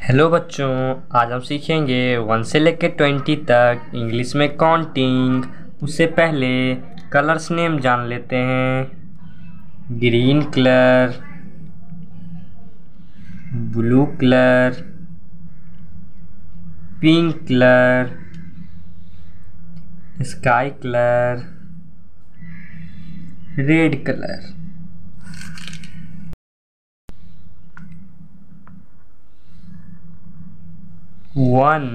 Hello बच्चों, आज हम सीखेंगे 1 से लेकर 20 तक इंग्लिश में काउंटिंग। उससे पहले कलर्स नेम जान लेते हैं। Green colour, blue colour, pink colour, sky colour, red colour. One,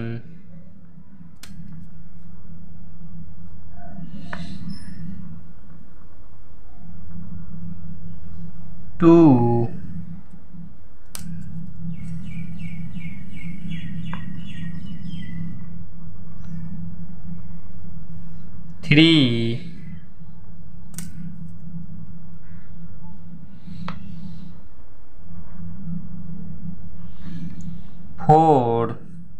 two, three, four,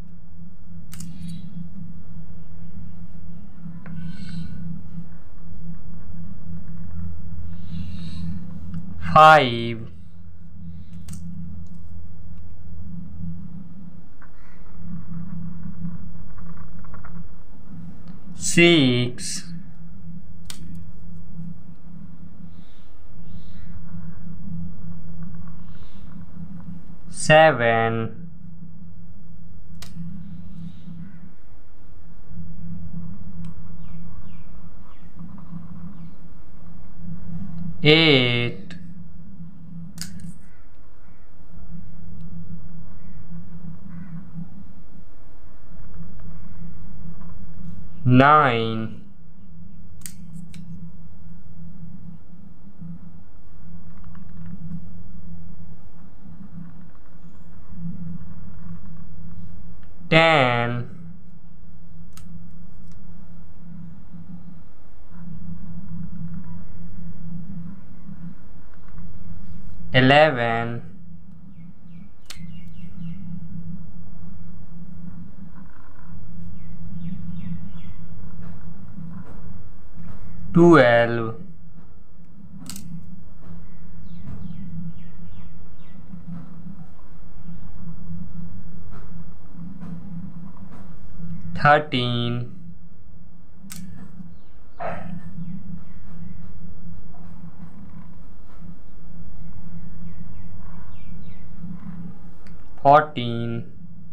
five, six, seven, eight, nine, 10, 11, 12, 13, 14,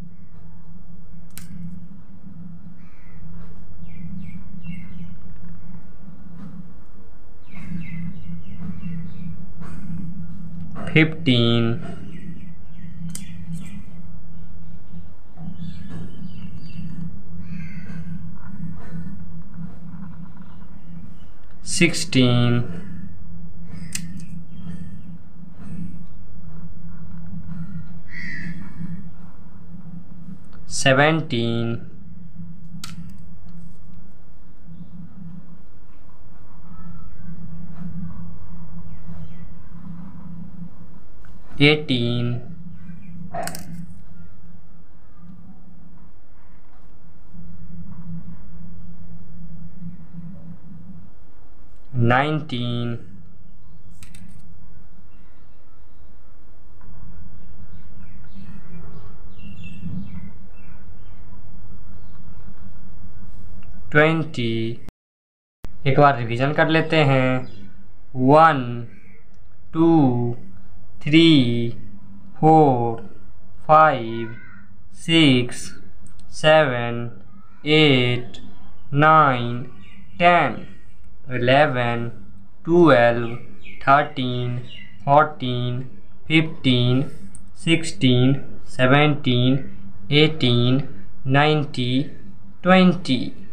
15, 16, 17, 18, 19, 20। एक बार रिवीजन कर लेते हैं। 1, 2, 3, 4, 5, 6, 7, 8, 9, 10, 11, 12, 13, 14, 15, 16, 17, 18, 19, 20।